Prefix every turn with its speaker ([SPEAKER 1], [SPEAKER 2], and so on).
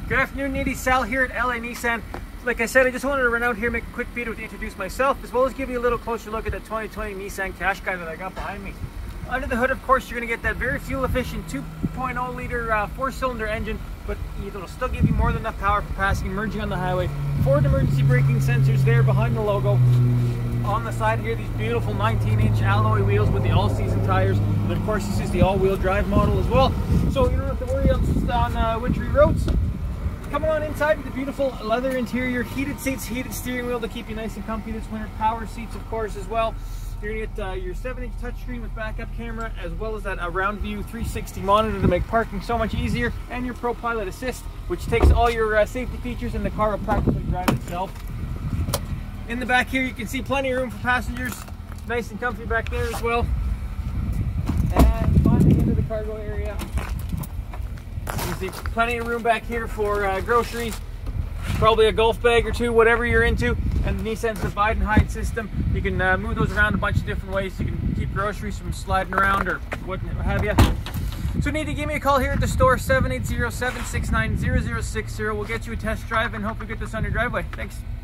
[SPEAKER 1] Good afternoon, Nidhi. Sal here at LA Nissan. Like I said, I just wanted to run out here, make a quick video to introduce myself, as well as give you a little closer look at the 2020 Nissan Qashqai that I got behind me. Under the hood, of course, you're going to get that very fuel-efficient 2.0 liter four-cylinder engine, but it'll still give you more than enough power for passing and merging on the highway. Forward emergency braking sensors there behind the logo. On the side here, these beautiful 19-inch alloy wheels with the all-season tires. And of course, this is the all-wheel drive model as well, so you don't have to worry on wintry roads. Coming on inside with the beautiful leather interior, heated seats, heated steering wheel to keep you nice and comfy this winter. Power seats, of course, as well. You're going to get your 7-inch touchscreen with backup camera, as well as that round view 360 monitor to make parking so much easier, and your Pro Pilot Assist, which takes all your safety features, and the car will practically drive itself. In the back here, you can see plenty of room for passengers. Nice and comfy back there as well. And finally into the cargo area. You can see plenty of room back here for groceries, probably a golf bag or two, whatever you're into. And Nissan's divide and hide system. You can move those around a bunch of different ways. You can keep groceries from sliding around or what have you. So need to give me a call here at the store, 780-769-0060. We'll get you a test drive and hopefully get this on your driveway. Thanks.